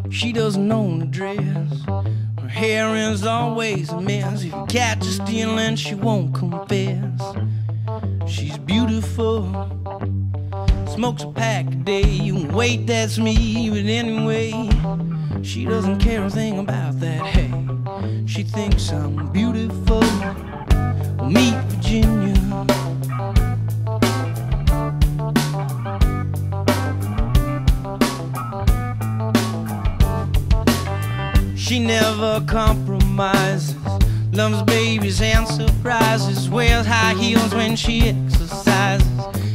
She doesn't own a dress. Her hair is always a mess. If you catch her stealing, she won't confess. She's beautiful, smokes a pack a day. You can wait, that's me, but anyway, she doesn't care a thing about that. Hey, she thinks I'm beautiful. Well, meet Virginia. She never compromises, loves babies and surprises, wears high heels when she exercises.